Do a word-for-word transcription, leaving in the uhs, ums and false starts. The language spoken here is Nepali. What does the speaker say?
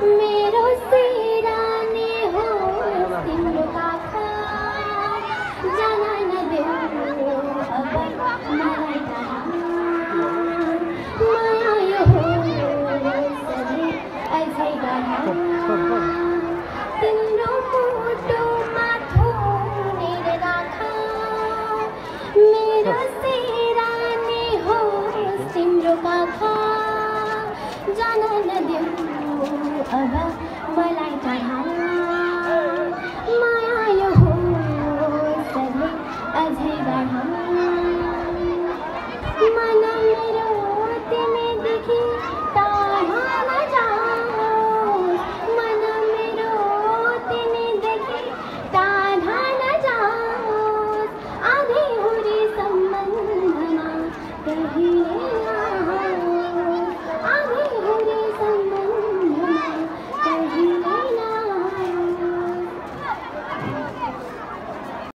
मेरो सिरानी हो तिम्रो काखा जान नदेऊ अब मलाई कहाँ माया यो हो सधैँ अझै गहन